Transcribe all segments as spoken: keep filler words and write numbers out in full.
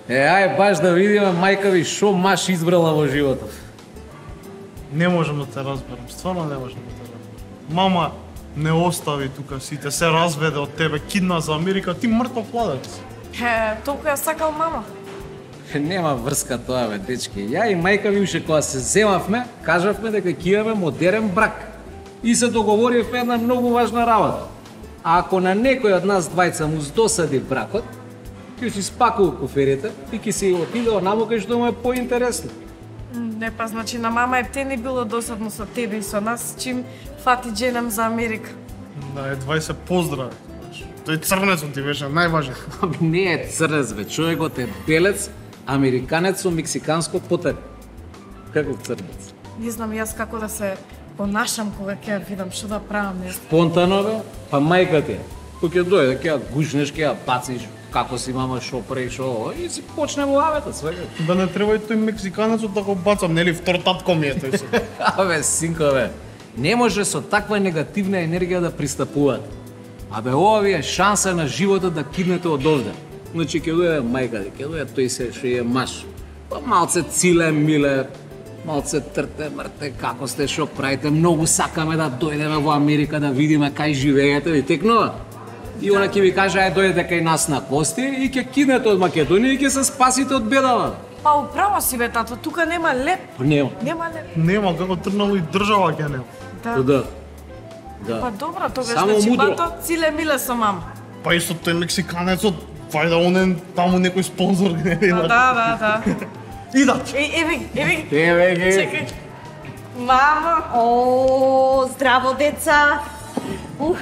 Е, ај баш да видиме мајка ви шо маш избрала во животот. Не можам да те разберам, стварно не можам да те разберам. Мама не остави тука сите, се разведе од тебе, кидна за Америка, ти мртов младец. Е, толку ја сакал мама. Нема врска тоа, бе, дечки. Ја и мајка ви уште кога се земавме, кажавме дека ќе имаме модерен брак. И се договоривме една многу важна работа. А ако на некој од нас двајца му здосади бракот, ќе си спакува куферите и ќе си отиде онамо кај што му е поинтересно. Не, па значи на мама е те не било досадно со тебе и со нас, чим фати дженем за Америка. Да, едва и се поздрави. Тој црнецот ти беше најважен. Ами не е црнец, бе, човекот е белец, американец со мексиканско потекло. Каков црнец? Не знам јас како да се понашам кога ќе ја видам, што да правам не. Спонтано, бе, па мајка ти. Кој ќе дојде, ќе ја гушнеш, ќе ја бациш, како си мама, шо пре, шо ово, и си почне во авета свега. Да не треба и тој мексиканецот да го бацам, нели втор татко ми е тој се. Абе, синко, бе, не може со таква негативна енергија да пристапуват. Абе, ова ви е шанса на животот да киднете од овде. Значи, ќе дојде мајка ти, ќе дојде тој се што е маш. Па малце циле, миле, малце трте, мрте, како сте, шо правите, многу сакаме да дојдеме во Америка, да видиме кај живеете, ви текнува. И она ќе ви каже, ај дојдете кај нас на гости и ќе кинете од Македонија и ќе се спасите од бедава. Па управо си бе, тато, тука нема леп. Нема. Нема леп. Нема, како трнало и држава ќе нема. Да. Да. Да. Па добро, тогаш Само значи мудро. бато циле миле со мама. Па и со тој мексиканецот, вајда онен таму некој спонзор не Па има. да, да, да. Идат. Е, еви, еви. Еве ги. Чекај. Мама. О, здраво деца. Уф,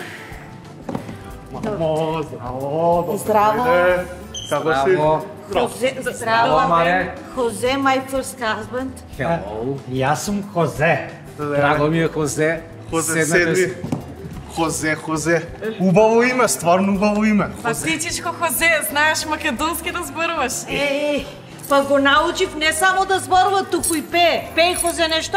Мамо, здраво. здраво. Како си? Хозе, здраво. Маре. Хозе, my first husband. Hello. Јас сум Хозе. Драго ми е Хозе. Хозе, Седнете седни. Хозе, Хозе. Убаво име, стварно убаво име. Па тичичко Хозе, знаеш македонски да зборуваш. Е, па го научив не само да зборува, туку и пее. Пеј, Хозе, нешто?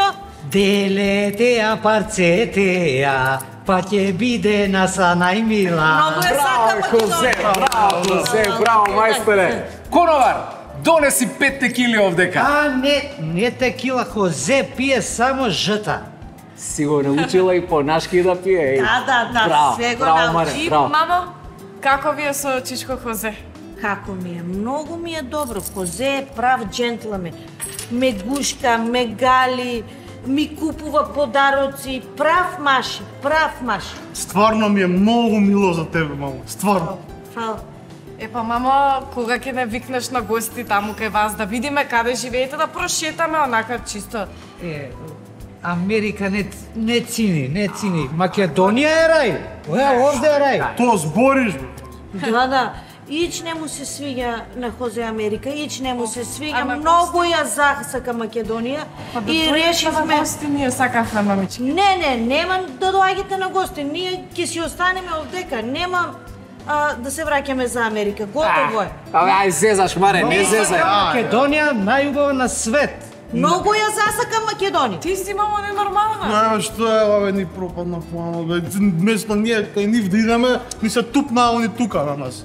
Делетеа парцетеа, па ќе биде наса најмила. Многу е сакам Хозе, Македонија. браво, Хозе, браво, мајсторе. Коновар, донеси пет текили овдека. А, не, не текила, Хозе пие само жта. Си го научила и по-нашки да пие. Да, да, да, браво, све го браво, научи. Маре, И браво. мамо, како ви е со чичко Хозе? Како ми е, многу ми е добро. Хозе е прав джентлмен. Ме гушка, ме гали, ми купува подароци. Прав маши, прав маши. Стварно ми е многу мило за тебе, мамо. Стварно. Фала. Е па мамо, кога ќе не викнеш на гости таму кај вас да видиме каде живеете, да прошетаме онака чисто. Е, Америка не, не цини, не цини. Македонија е рај. Е, овде е рај. Тоа збориш, бе. Да, да. Ич не му се свиѓа на Хозе Америка, ич не му се свиѓа, Ама многу ја засака Македонија Па да и дојдете на решивме... гости, ние сакавме мамички. Не, не, нема да доаѓате на гости, ние ќе си останеме овдека, нема а, да се враќаме за Америка, готово е. Абе, ај зезаш, Маре, не зезај. Македонија најубава на свет. Многу ја засака Македонија. Ти си мамо ненормална. Не, што е, бе, ни пропадна плана, бе. Место ние кај нив да идеме, ни се тупна они тука на нас.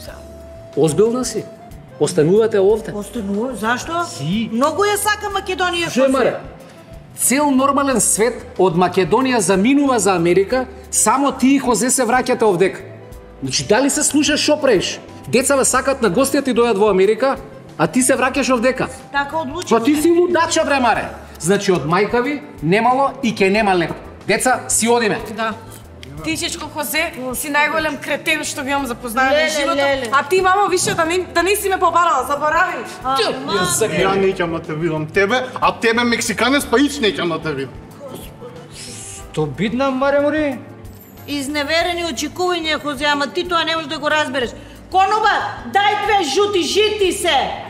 Озбилна си? Останувате овде? Останува, зашто? Си. Многу ја сака Македонија. Што е, Маре? Цел нормален свет од Македонија заминува за Америка, само ти и Хозе се враќате овдека. Значи, дали се слушаш шо правиш? Децава сакат на гости да ти дојдат во Америка, а ти се враќаш овдека. Така одлучи. Па ти си лудача, бре, Маре. Значи, од мајка ви немало и ке нема леп. Деца, си одиме. Да. Ти, чичко Хозе, си најголем кретен што ги имам запознаване Леле, на животот. леле. А ти, мамо, више да не, да не си ме побарала, заборави. Ја не ќе да те видам тебе, а тебе мексиканец па ич не ќе да те видам. То бидна, Маре Мори. Изневерени очекувања, Хозе, ама ти тоа не можеш да го разбереш. Конобар, дај две жути жити се!